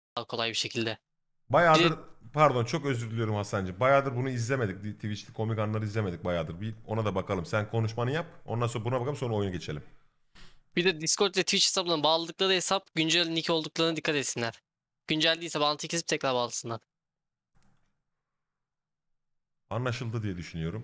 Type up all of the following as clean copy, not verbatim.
kolay bir şekilde. Bayağıdır pardon çok özür diliyorum Hasan'cığım. Bayağıdır bunu izlemedik. Twitch'te komik anları izlemedik bayağıdır. Bir ona da bakalım. Sen konuşmanı yap. Ondan sonra buna bakalım sonra oyuna geçelim. Bir de Discord ve Twitch hesaplarına bağladıkları hesap güncel nick olduklarına dikkat etsinler. Güncel değilse bağlantıyı kesip tekrar bağlasınlar. Anlaşıldı diye düşünüyorum.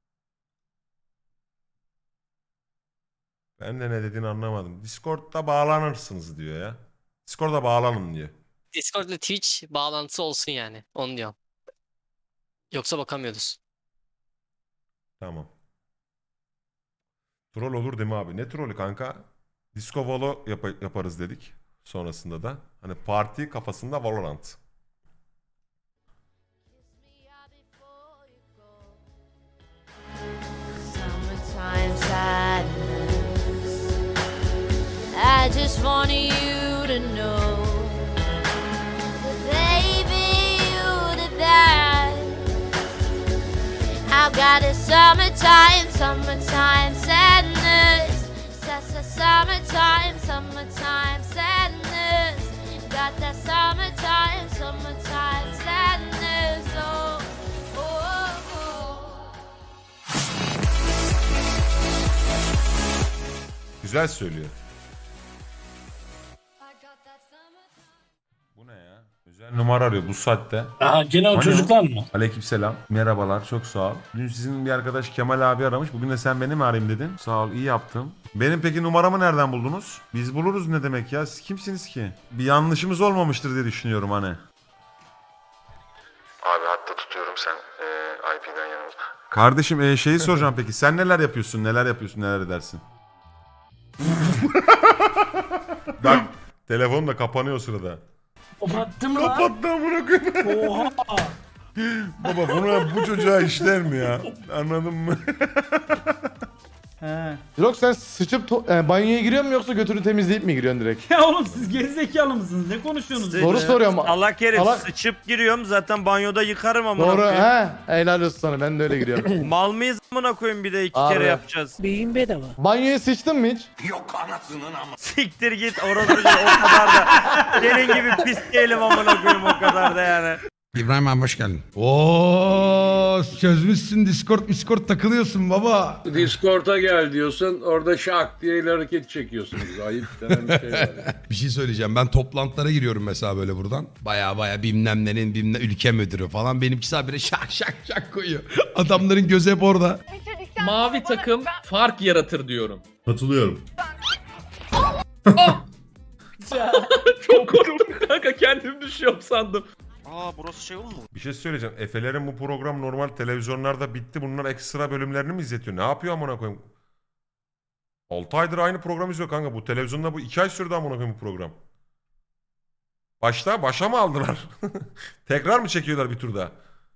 Ben de ne dediğini anlamadım. Discord'da bağlanırsınız diyor ya. Discord'da bağlanın diyor. Discord ve Twitch bağlantısı olsun yani. Onu diyorum. Yoksa bakamıyoruz. Tamam. Troll olur değil mi abi? Ne trollü kanka? Disco Valo yaparız dedik. Sonrasında da. Hani parti kafasında Valorant. I just want you to know that baby you're the best. I've got a summertime sadness. That's a summertime sadness. Got that summertime sadness. Oh, oh, oh. Güzel söylüyor. Bu ne ya? Özel numara arıyor bu saatte. Aha gene o çocuklar mı? Aleykümselam. Merhabalar, çok sağ ol. Dün sizin bir arkadaş Kemal abi aramış. Bugün de sen beni mi arayayım dedin. Sağ ol, iyi yaptım. Benim peki numaramı nereden buldunuz? Biz buluruz ne demek ya? Siz kimsiniz ki? Bir yanlışımız olmamıştır diye düşünüyorum hani. Abi hatta tutuyorum sen IP'den yanımda. Kardeşim şeyi soracağım peki. Sen neler yapıyorsun, neler edersin? Bak telefon da kapanıyor sırada. Kapattım lan. Kapattı amına koyayım. Oha. Baba bu çocuğa işler mi ya? Anladın mı? He. Yok sen sıçıp banyoya giriyor mu yoksa götünü temizleyip mi giriyorsun direkt? Ya oğlum siz gerizekalı mısınız? Ne konuşuyorsunuz? Doğru soruyorum. Allah herif Salak. sıçıp giriyorum zaten banyoda yıkarım amına Doğru koyayım. he. Helal olsun sana, ben de öyle giriyorum. Mal mıyız amına koyayım bir de iki Abi. kere yapacağız. Beyin bedava. Banyoya sıçtın mı hiç? Siktir git orası o kadar da. Senin gibi pis değilim amına koyayım o kadar da yani. İbrahim abi hoş geldin. Oo çözmüşsün Discord takılıyorsun baba. Discord'a gel diyorsun, orada şak diye el hareket çekiyorsunuz. Ayıp denen bir şey var. Bir şey söyleyeceğim, ben toplantılara giriyorum mesela böyle buradan. Baya bilmem nenin ülke müdürü falan. Benimkisi habire şak koyuyor. Adamların gözü hep orada. Mavi takım fark yaratır diyorum. Katılıyorum. Çok korktum kanka, kendim düşüyorum sandım. Aa burası şey oldu mu? Bir şey söyleyeceğim. Efelerin bu program normal televizyonlarda bitti. Bunlar ekstra bölümlerini mi izletiyor? Ne yapıyor amına koyayım? 6 aydır aynı program izliyor kanka. Bu televizyonda bu 2 ay sürdü amına koyayım bu program. Başa mı aldılar? Tekrar mı çekiyorlar bir tur daha?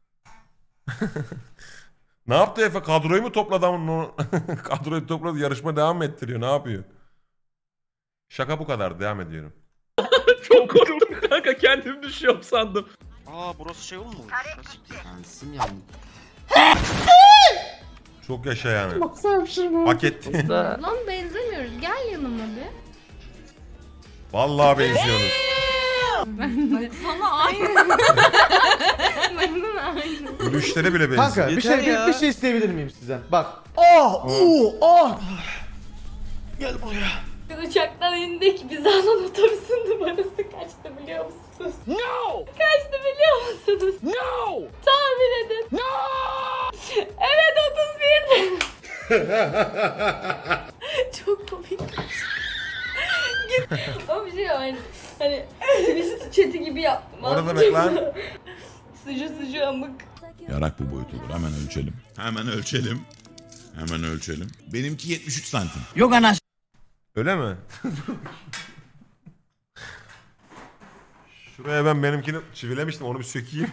Ne yaptı Efe? Kadroyu mu topladı ama kadroyu topladı, yarışma devam mı ettiriyor? Ne yapıyor? Şaka bu kadar. Devam ediyorum. Çok korktum kanka, kendim düşüyorum sandım. Aa burası şey oldu mu? Çok yaşa yani. Hak etti. Lan benzemiyoruz. Gel yanıma bir. Vallahi benziyorsunuz. Sana aynı. Benden aynı. Gülüşleri bile benziyor. Kanka bir şey isteyebilir miyim sizden? Bak. Oh. Gel buraya. Uçaktan indik. Bizanan otobüsün numarası kaçtı biliyor musunuz? No! Kaçtı biliyor musunuz? No! Tahmin edin. No! Evet 31'di. Çok komik. Ama bir şey var hani Twitch chat'i gibi yaptım. O ne demek lan? Sıcı amık. Yarak bu boyut olur, hemen ölçelim. Benimki 73 santim. Yok anas. Öyle mi? Şuraya ben benimkini çivilemiştim, onu bir sökeyim.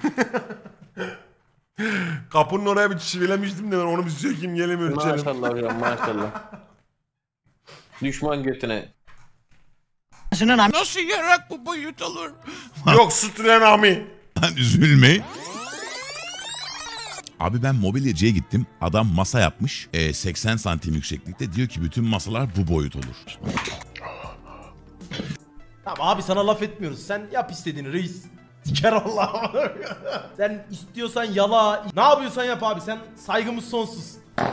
Kapının oraya bir çivilemiştim de ben onu bir sökeyim, geleyim ölçelim. Maşallah hocam maşallah. Düşman götüne. Nasıl yarak bu boyut olur? Yok sütülen ami. Üzülmeyin. Abi ben mobilyacıya gittim. Adam masa yapmış. 80 santim yükseklikte. Diyor ki bütün masalar bu boyut olur. Tamam abi sana laf etmiyoruz. Sen yap istediğini reis. Siker Allah. Sen istiyorsan yala. Ne yapıyorsan yap abi. Sen saygımız sonsuz.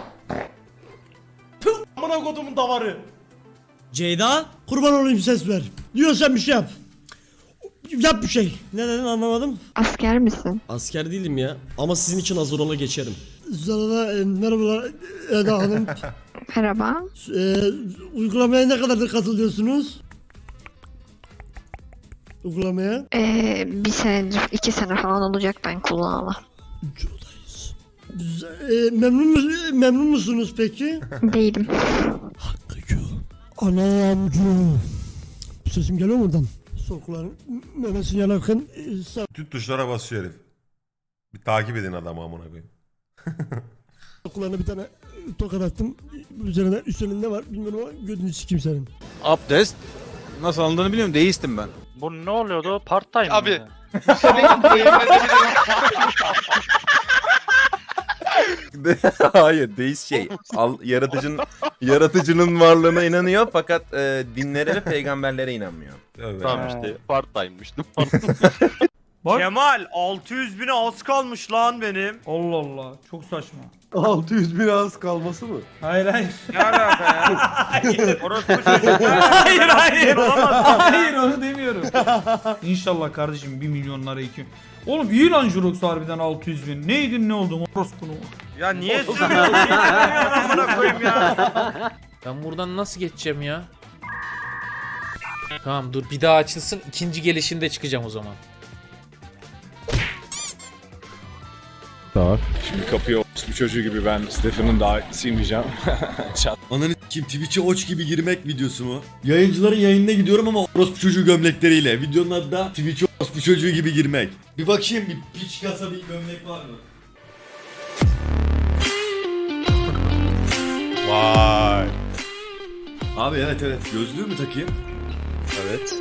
Tüh amına kodumun davarı. Ceyda kurban olayım ses ver. Diyorsan bir şey yap. Yap bir şey. Ne dedin anlamadım. Asker misin? Asker değilim ya ama sizin için hazır ola geçerim. Sana merhabalar Eda Hanım. Merhaba. Uygulamaya ne kadardır katılıyorsunuz? Uygulamaya? 1 senedir, 2 sene falan olacak ben kullanalı. Memnun musunuz peki? Değilim. Anam. Sesim geliyor mu oradan? Sokların memesini yanarken Tüm tuşlara basıyor herif. Bir takip edin adamı amına koyayım. kulağına bir tane tokat attım. Üstünde ne var bilmiyorum ama gödünü sikeyim senin. Abdest nasıl alındığını biliyorum. Deistim ben. Bu ne oluyordu? Part time Abi. Hayır, deist şey. Yaratıcının varlığına inanıyor fakat dinlere ve peygamberlere inanmıyor. Evet. Tamam işte. Part time'mıştım. Kemal 600 bine az kalmış lan benim. Allah Allah. Çok saçma. 600 bin az kalması mı? Hayır hayır. Ne alaka ya? Hayır. Orası bu çocuk. Hayır hayır. Olamaz. Hayır onu demiyorum. İnşallah kardeşim 1 milyonlara 2. Oğlum iyi lan Jurox harbiden 600 bin. Neydin ne oldun orospunu? Ya niye sürüyorsun? Amına koyayım ya. Ben buradan nasıl geçeceğim ya? Tamam dur bir daha açılsın. İkinci gelişinde çıkacağım o zaman. Tamam. Şimdi kapıya bir çocuğu gibi ben Stefan'ın daha simleyeceğim. Ananı kim Twitch'e oç gibi girmek videosu mu? Yayıncıların yayınına gidiyorum ama orospu çocuğu gömlekleriyle. Videonun adı da Twitch'e orospu çocuğu gibi girmek. Bir bakayım bir piç kasa bir gömlek var mı? Vay. Abi evet gözlüğü mü takayım? Evet.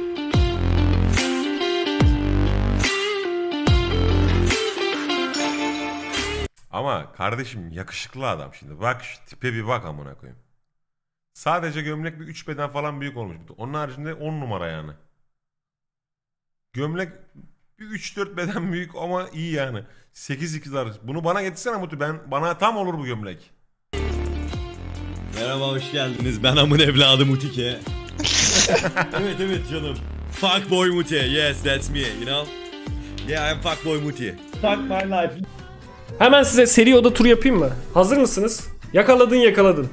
Ama kardeşim yakışıklı adam şimdi. Bak şu tipe bir bak amına koyayım. Sadece gömlek bir 3 beden falan büyük olmuş. Onun haricinde 10 numara yani. Gömlek bir 3-4 beden büyük ama iyi yani. 8-2 arası. Bunu bana getirsene Mutu. Bana tam olur bu gömlek. Merhaba hoş geldiniz. Ben amın evladı Mutike. evet canım. Fuckboy Muti. Yes that's me you know. Yeah I'm fuckboy Muti. Fuck my life. Hemen size seri oda turu yapayım mı? Hazır mısınız? Yakaladın.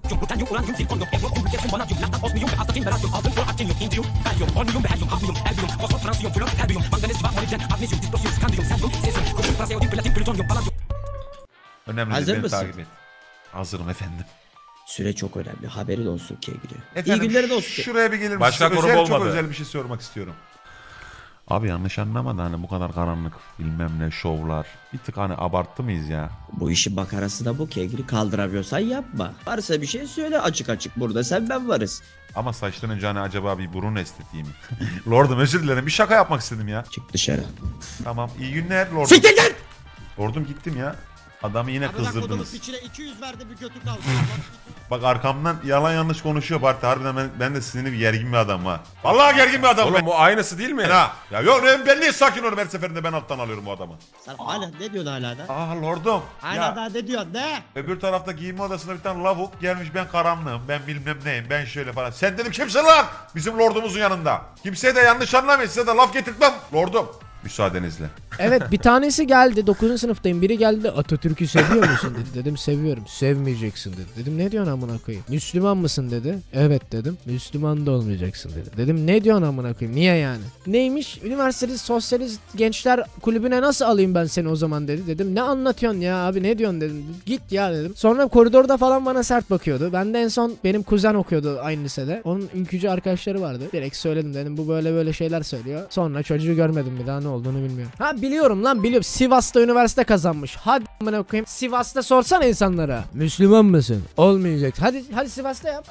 Önemli Hazır değil, beni mısın? takip et. Hazırım efendim. Süre çok önemli. Haberin olsun Kegri. Efendim, İyi günlerin olsun. Şuraya bir gelir misin? Başka Özel, grup çok olmadı. özel bir şey sormak istiyorum. Abi yanlış anlama da hani bu kadar karanlık bilmem ne şovlar. Bir tık hani abarttı mıyız ya? Bu işin makarası da bu Kegri. Kaldıramıyorsan yapma. Varsa bir şey söyle açık. Burada sen ben varız. Ama saçtan önce hani acaba bir burun estetiğim. Lordum özür dilerim bir şaka yapmak istedim ya. Çık dışarı. Tamam iyi günler Lordum. Siktir git! Lordum gittim ya. Adamı yine kızdırdınız. İçine 200 verdi bir götü kaldı. Bak arkamdan yalan yanlış konuşuyor Bartu. Harbiden ben de sinirli bir gergin bir adam ha. Vallahi gergin bir adam. Oğlum bu aynısı değil mi? Ha. Ya yok ben niye sakin olurum her seferinde ben alttan alıyorum bu adamı. Sen hala ne diyorsun hala da? Aa Lordum. Hala da ne diyorsun ne? Öbür tarafta giyinme odasında bir tane lavuk gelmiş ben karanlığım ben bilmem neyim ben şöyle falan. Sen dedim kimsin lan? Bizim lordumuzun yanında. Kimseye de yanlış anlamayın size de laf getirtmem lordum. Müsaadenizle. Evet bir tanesi geldi 9. sınıftayım biri geldi Atatürk'ü seviyor musun dedi. Dedim seviyorum. Sevmeyeceksin dedi. Dedim ne diyorsun amına koyayım? Müslüman mısın dedi. Evet dedim. Müslüman da olmayacaksın dedi. Dedim ne diyorsun amına koyayım? Niye yani? Neymiş? Üniversitede sosyalist gençler kulübüne nasıl alayım ben seni o zaman dedi. Dedim ne anlatıyorsun ya abi ne diyorsun dedim. Git ya dedim. Sonra koridorda falan bana sert bakıyordu. Ben de en son benim kuzen okuyordu aynı lisede. Onun ülkücü arkadaşları vardı. Direkt söyledim dedim bu böyle şeyler söylüyor. Sonra çocuğu görmedim bir daha ne olduğunu bilmiyorum. Ha biliyorum lan biliyorum. Sivas'ta üniversite kazanmış. Hadi amına koyayım. Sivas'ta sorsana insanlara. Müslüman mısın? Olmayacak. Hadi Sivas'ta yap.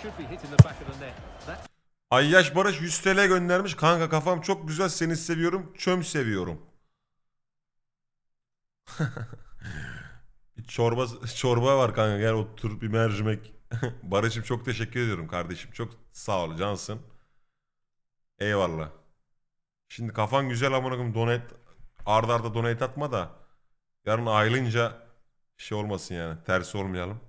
Ayyaş Barış 100 TL göndermiş. Kanka kafam çok güzel seni seviyorum. Çöm seviyorum. Bir çorba var kanka gel otur bir mercimek. Barış'ım çok teşekkür ediyorum kardeşim. Çok sağ ol cansın. Eyvallah. Şimdi kafan güzel amına koyayım, donate arda arda donate atma da yarın ayrılınca şey olmasın yani, tersi olmayalım.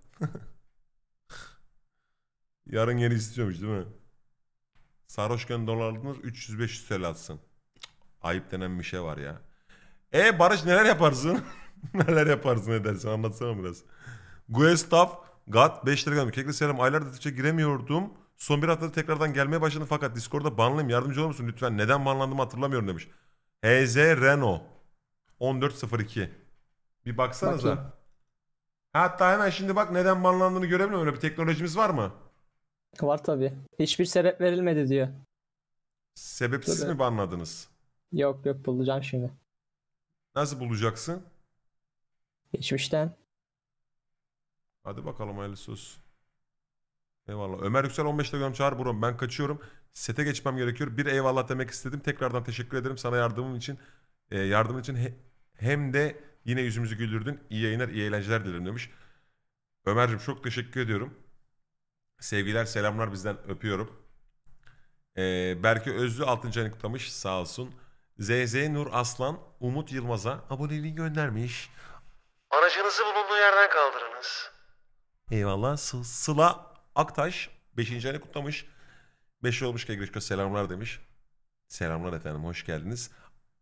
Yarın yeni istiyormuş değil mi? Sarhoşken dolardınız 300-500 TL atsın. Ayıp denen bir şey var ya. Barış neler yaparsın? Neler yaparsın edersin, anlatsana biraz. Gustav God 5 lira gelmiş. Kekli selam, aylardır Twitch'e giremiyordum. Son bir haftada tekrardan gelmeye başladım fakat Discord'da banlıyım. Yardımcı olur musun lütfen? Neden banlandığımı hatırlamıyorum demiş. HZ Renault 1402. Bir baksanıza. Bakayım. Hatta hemen şimdi bak, neden banlandığını görebiliyor. Öyle bir teknolojimiz var mı? Var tabi. Hiçbir sebep verilmedi diyor. Sebepsiz Tabii. mi banladınız? Yok bulacağım şimdi. Nasıl bulacaksın? Geçmişten. Hadi bakalım, hayırlısı olsun. Eyvallah. Ömer Yüksel 15'te gördüm. Çağır buram. Ben kaçıyorum. Sete geçmem gerekiyor. Bir eyvallah demek istedim. Tekrardan teşekkür ederim sana yardımın için. Hem de yine yüzümüzü güldürdün. İyi yayınlar, iyi eğlenceler dilerim demiş. Ömer'cim çok teşekkür ediyorum. Sevgiler, selamlar bizden, öpüyorum. Berke Özlü 6. ayını kutlamış. Sağ olsun. ZZ Nur Aslan Umut Yılmaz'a aboneliği göndermiş. Aracınızı bulunduğu yerden kaldırınız. Eyvallah. Sıla Aktaş 5. ayını kutlamış. 5 olmuş Kegreşko, selamlar demiş. Selamlar efendim, hoş geldiniz.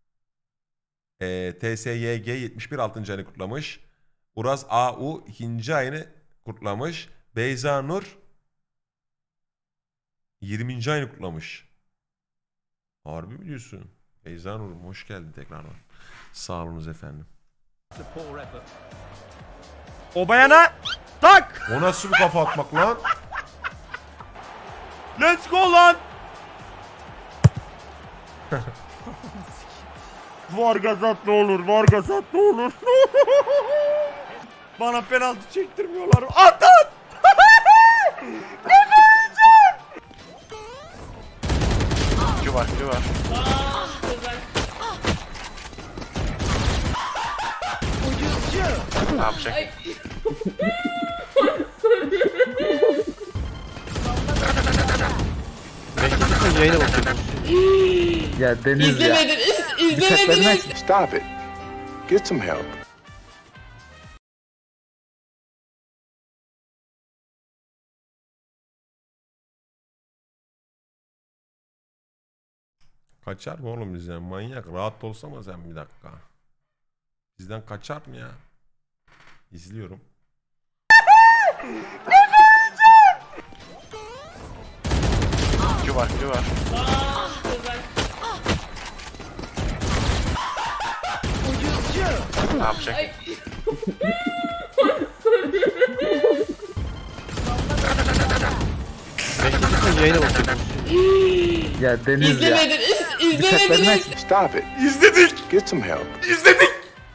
TSYG 71 6. ayını kutlamış. Uraz AU 2. ayını kutlamış. Beyza Nur 20. ayını kutlamış. Harbi biliyorsun. Beyza Nur'um hoş geldin tekrardan. Sağ olunuz efendim. O bayana tak. O nasıl bir kafa atmak lan? Let's go lan. Vargasat ne olur, Vargasat ne olur. Bana penaltı çektirmiyorlar. At at. Var. Ne yapacak? Yayına bakıyorum. Ya Deniz ya. İzlemediniz. Stop it. Get some help. Kaçar mı oğlum bizden? Manyak. Rahat olsana sen bir dakika. Bizden kaçar mı ya? İzliyorum. Var. Ne yapacak? Yayına bakıyorum. Ya Deniz ya. İzlemediniz. Stop it. İzledik. Get some help. İzledik.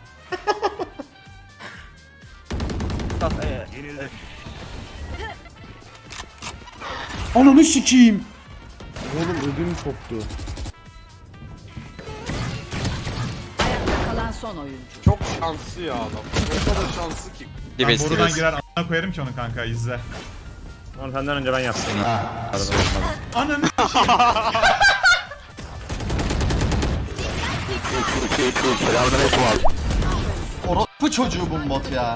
Ananı sikeyim. Oğlum ödüm koptu. Kalan son oyuncu. Çok şanslı ya adam. O kadar şanslı ki. Ben buradan girer a**ına koyarım ki onu kanka, izle. Onu senden önce ben yaptım. Ananı Orospu çocuğu bu bot ya.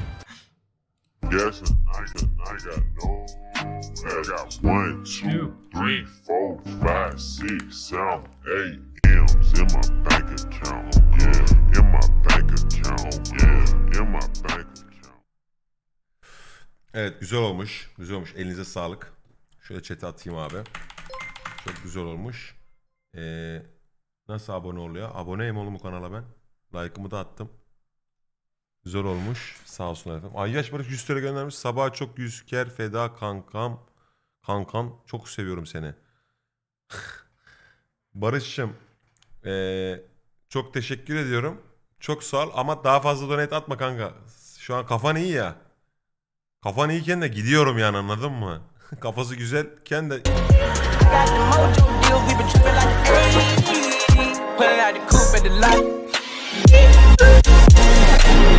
Yes, I got no. I got 1, 2, 3, 4, 5, 6, 7, 8 M's in my bank account. Yeah, in my bank account. Yeah, in my bank account. Evet, güzel olmuş. Güzel olmuş. Elinize sağlık. Şöyle chat'e atayım abi. Çok güzel olmuş. Nasıl abone oluyor? Aboneyim oğlum bu kanala ben. Like'ımı da attım. Güzel olmuş. Sağ olsun efendim. Ayyaş Barış 100 TL göndermiş. Sabah çok yüzker feda kankam. Kankam çok seviyorum seni. Barış'cığım çok teşekkür ediyorum. Çok sağ ol ama daha fazla donate atma kanka. Şu an kafan iyi ya. Kafan iyiyken de gidiyorum yani, anladın mı? Kafası güzelken de... Pulling out the coupe at the lot.